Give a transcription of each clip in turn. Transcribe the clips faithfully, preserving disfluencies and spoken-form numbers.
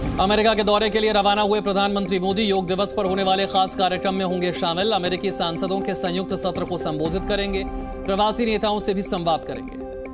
America के दौरे के लिए रवाना हुए प्रधानमंत्री मोदी योग दिवस पर होने वाले खास कार्यक्रम में होंगे शामिल। अमेरिकी सांसदों के संयुक्त सत्र को संबोधित करेंगे। प्रवासी नेताओं से भी संवाद करेंगे।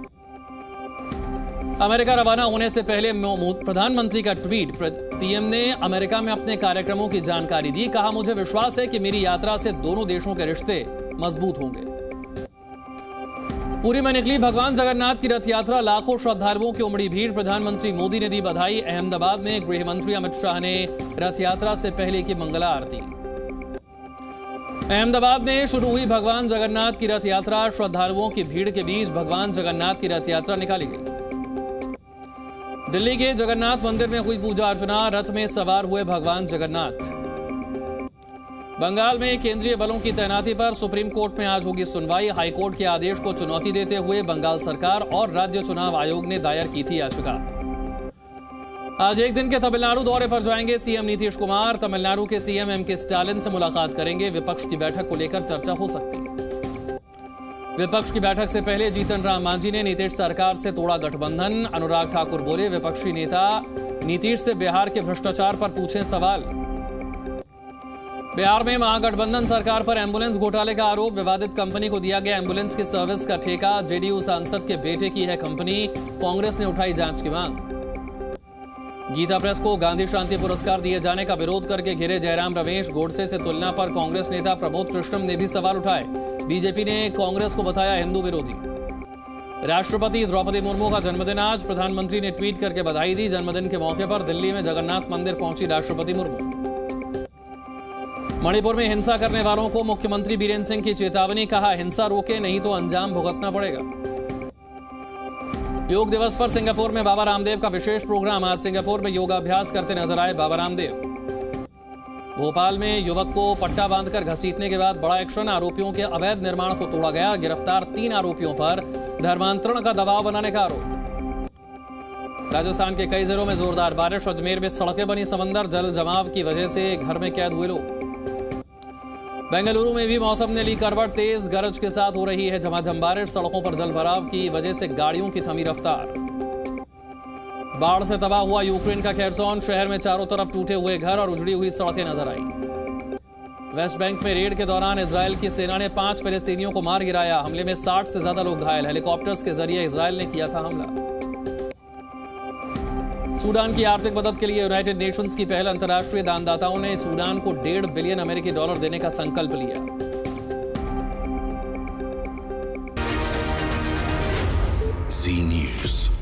अमेरिका रवाना होने से पहले प्रधानमंत्री का ट्वीट। पीएम ने अमेरिका में अपने कार्यक्रमों की जानकारी दी। कहा, मुझे विश्वास है कि मेरी यात्रा से दोनों देशों के रिश्ते मजबूत होंगे। पुरी में निकली भगवान जगन्नाथ की रथ यात्रा। लाखों श्रद्धालुओं की उमड़ी भीड़। प्रधानमंत्री मोदी ने दी बधाई। अहमदाबाद में गृह मंत्री अमित शाह ने रथ यात्रा से पहले की मंगला आरती। अहमदाबाद में शुरू हुई भगवान जगन्नाथ की रथ यात्रा। श्रद्धालुओं की भीड़ के बीच भगवान जगन्नाथ की रथ यात्रा निकाली गई। दिल्ली के जगन्नाथ मंदिर में हुई पूजा अर्चना। रथ में सवार हुए भगवान जगन्नाथ। बंगाल में केंद्रीय बलों की तैनाती पर सुप्रीम कोर्ट में आज होगी सुनवाई। हाईकोर्ट के आदेश को चुनौती देते हुए बंगाल सरकार और राज्य चुनाव आयोग ने दायर की थी याचिका। आज एक दिन के तमिलनाडु दौरे पर जाएंगे सीएम नीतीश कुमार। तमिलनाडु के सीएम एम के स्टालिन से मुलाकात करेंगे। विपक्ष की बैठक को लेकर चर्चा हो सकती है। विपक्ष की बैठक से पहले जीतन राम मांझी ने नीतीश सरकार से तोड़ा गठबंधन। अनुराग ठाकुर बोले, विपक्षी नेता नीतीश से बिहार के भ्रष्टाचार पर पूछे सवाल। बिहार में महागठबंधन सरकार पर एम्बुलेंस घोटाले का आरोप। विवादित कंपनी को दिया गया एम्बुलेंस की सर्विस का ठेका। जेडीयू सांसद के बेटे की है कंपनी। कांग्रेस ने उठाई जांच की मांग। गीता प्रेस को गांधी शांति पुरस्कार दिए जाने का विरोध करके घिरे जयराम रमेश। गोडसे से तुलना पर कांग्रेस नेता प्रमोद कृष्णम ने भी सवाल उठाए। बीजेपी ने कांग्रेस को बताया हिंदू विरोधी। राष्ट्रपति द्रौपदी मुर्मू का जन्मदिन आज। प्रधानमंत्री ने ट्वीट करके बधाई दी। जन्मदिन के मौके पर दिल्ली में जगन्नाथ मंदिर पहुंची राष्ट्रपति मुर्मू। मणिपुर में हिंसा करने वालों को मुख्यमंत्री बीरेंद्र सिंह की चेतावनी। कहा, हिंसा रोके नहीं तो अंजाम भुगतना पड़ेगा। योग दिवस पर सिंगापुर में बाबा रामदेव का विशेष प्रोग्राम। आज सिंगापुर में योगाभ्यास करते नजर आए बाबा रामदेव। भोपाल में युवक को पट्टा बांधकर घसीटने के बाद बड़ा एक्शन। आरोपियों के अवैध निर्माण को तोड़ा गया। गिरफ्तार तीन आरोपियों पर धर्मांतरण का दबाव बनाने का आरोप। राजस्थान के कई जिलों में जोरदार बारिश। अजमेर में सड़कें बनी समंदर। जल जमाव की वजह से घर में कैद हुए लोग। बेंगलुरु में भी मौसम ने ली करवट। तेज गरज के साथ हो रही है झमाझम बारिश। सड़कों पर जल भराव की वजह से गाड़ियों की थमी रफ्तार। बाढ़ से तबाह हुआ यूक्रेन का खेरसोन। शहर में चारों तरफ टूटे हुए घर और उजड़ी हुई सड़कें नजर आई। वेस्ट बैंक में रेड के दौरान इजरायल की सेना ने पांच फिलिस्तीनियों को मार गिराया। हमले में साठ से ज्यादा लोग घायल। हेलीकॉप्टर्स के जरिए इजरायल ने किया था हमला। सूडान की आर्थिक मदद के लिए यूनाइटेड नेशंस की पहल। अंतर्राष्ट्रीय दानदाताओं ने सूडान को डेढ़ बिलियन अमेरिकी डॉलर देने का संकल्प लिया। Zee news.